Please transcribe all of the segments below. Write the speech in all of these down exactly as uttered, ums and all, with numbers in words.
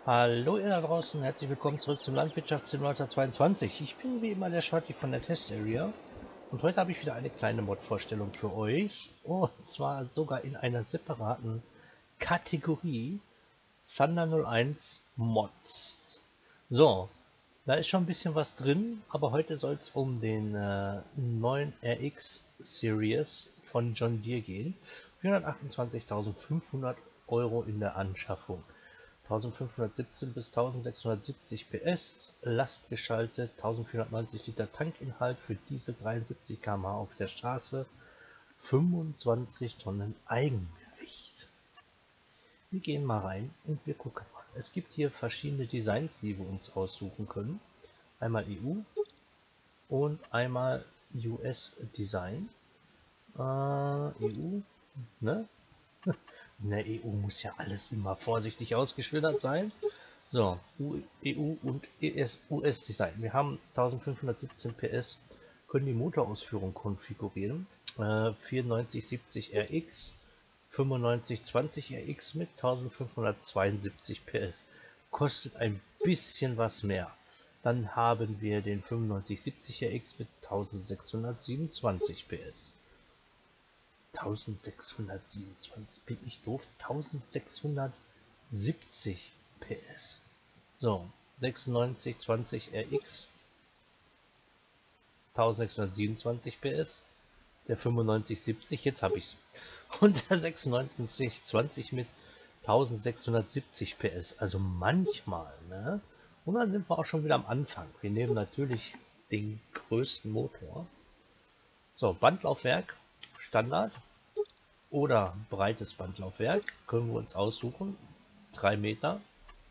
Hallo ihr da draußen, herzlich willkommen zurück zum Landwirtschaftssimulator zweiundzwanzig. Ich bin wie immer der Shorty von der Test Area und heute habe ich wieder eine kleine Mod-Vorstellung für euch, und zwar sogar in einer separaten Kategorie Thunder null eins Mods. So, da ist schon ein bisschen was drin, aber heute soll es um den äh, neuen R X Series von John Deere gehen. vierhundertachtundzwanzigtausendfünfhundert Euro in der Anschaffung. eintausendfünfhundertsiebzehn bis eintausendsechshundertsiebzig P S, Last geschaltet, eintausendvierhundertneunzig Liter Tankinhalt für Diesel, dreiundsiebzig Kilometer pro Stunde auf der Straße, fünfundzwanzig Tonnen Eigengewicht. Wir gehen mal rein und wir gucken mal. Es gibt hier verschiedene Designs, die wir uns aussuchen können. Einmal E U und einmal U S Design. Äh, E U, ne? In der E U muss ja alles immer vorsichtig ausgeschildert sein. So, E U und U S Design. Wir haben eintausendfünfhundertsiebzehn P S, können die Motorausführung konfigurieren. Äh, vierundneunzig siebzig R X, fünfundneunzig zwanzig R X mit eintausendfünfhundertzweiundsiebzig P S. Kostet ein bisschen was mehr. Dann haben wir den fünfundneunzig siebzig R X mit eintausendsechshundertsiebenundzwanzig P S. eintausendsechshundertsiebenundzwanzig, bin ich doof? eintausendsechshundertsiebzig P S. So, sechsundneunzig zwanzig R X, eintausendsechshundertsiebenundzwanzig P S. Der fünfundneunzig siebzig, jetzt habe ich es. Und der sechsundneunzig zwanzig mit eintausendsechshundertsiebzig P S. Also manchmal, ne? Und dann sind wir auch schon wieder am Anfang. Wir nehmen natürlich den größten Motor. So, Bandlaufwerk. Standard oder breites Bandlaufwerk können wir uns aussuchen. drei Meter.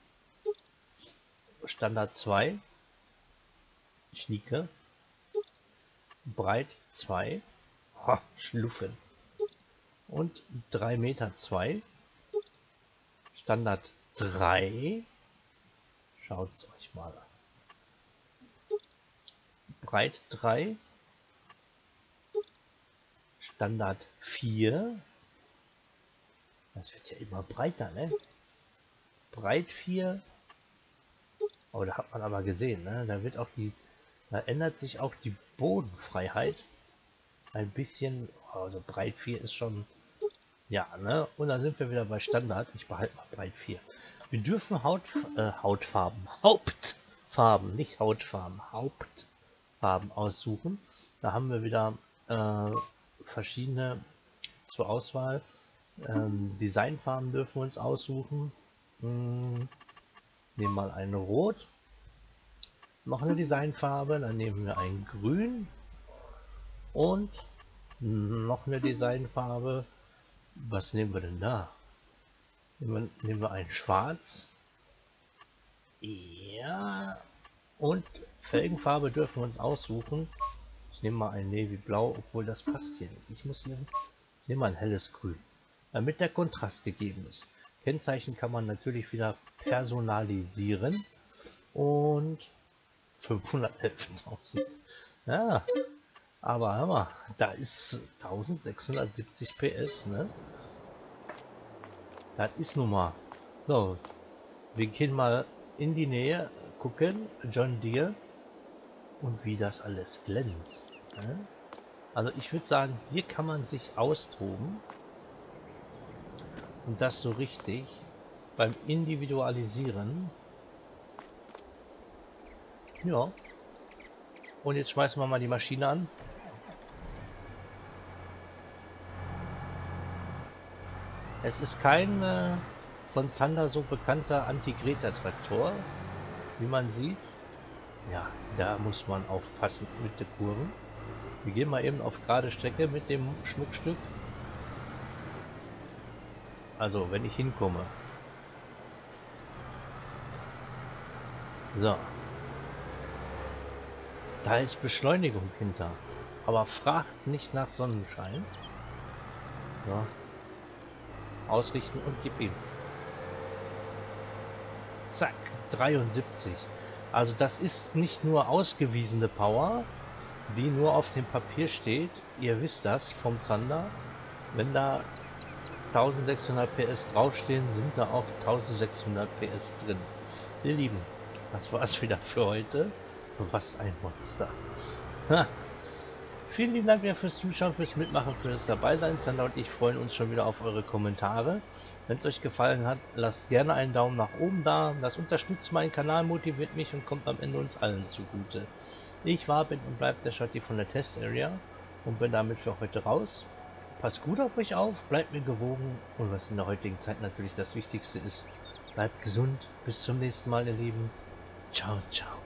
Standard zwei. Schnieke. Breit zwei. Ha, Schluffen. Und drei Meter zwei. Standard drei. Schaut es euch mal an. Breit drei. Standard vier. Das wird ja immer breiter, ne? Breit vier. Oh, da hat man aber gesehen, ne? Da wird auch die, da ändert sich auch die Bodenfreiheit ein bisschen. Also breit vier ist schon, ja, ne? Und dann sind wir wieder bei Standard. Ich behalte mal breit vier. Wir dürfen Haut, äh, Hautfarben, Hauptfarben, nicht Hautfarben, Hauptfarben aussuchen. Da haben wir wieder äh, verschiedene zur Auswahl. Ähm, Designfarben dürfen wir uns aussuchen. Hm, nehmen mal ein Rot. Noch eine Designfarbe. Dann nehmen wir ein Grün. Und noch eine Designfarbe. Was nehmen wir denn da? Nehmen wir, nehmen wir ein Schwarz. Ja. Und Felgenfarbe dürfen wir uns aussuchen. Ich nehme mal ein Navy Blau, obwohl das passt hier nicht. Ich muss nehmen, ich nehme mal ein helles Grün, damit der Kontrast gegeben ist. Kennzeichen kann man natürlich wieder personalisieren. Und fünfhundertelftausend. Ja, aber hör mal, da ist eintausendsechshundertsiebzig P S, ne? Das ist nun mal. So, wir gehen mal in die Nähe, gucken, John Deere. Und wie das alles glänzt. Ne? Also ich würde sagen, hier kann man sich austoben. Und das so richtig beim Individualisieren. Ja. Und jetzt schmeißen wir mal die Maschine an. Es ist kein äh, von Thunder so bekannter Anti-Greta-Traktor, wie man sieht. Ja, da muss man aufpassen mit den Kurven. Wir gehen mal eben auf gerade Strecke mit dem Schmuckstück. Also, wenn ich hinkomme. So. Da ist Beschleunigung hinter. Aber fragt nicht nach Sonnenschein. So. Ausrichten und gib ihm. Zack, dreiundsiebzig. Also das ist nicht nur ausgewiesene Power, die nur auf dem Papier steht. Ihr wisst das vom Thunder. Wenn da eintausendsechshundert P S draufstehen, sind da auch eintausendsechshundert P S drin. Ihr Lieben, das war's wieder für heute. Was ein Monster. Ha. Vielen lieben Dank wieder fürs Zuschauen, fürs Mitmachen, fürs Dabeisein. Zander und ich freuen uns schon wieder auf eure Kommentare. Wenn es euch gefallen hat, lasst gerne einen Daumen nach oben da. Das unterstützt meinen Kanal, motiviert mich und kommt am Ende uns allen zugute. Ich war, bin und bleibt der Shotty von der Test Area und bin damit für heute raus. Passt gut auf euch auf, bleibt mir gewogen und was in der heutigen Zeit natürlich das Wichtigste ist, bleibt gesund. Bis zum nächsten Mal, ihr Lieben. Ciao, ciao.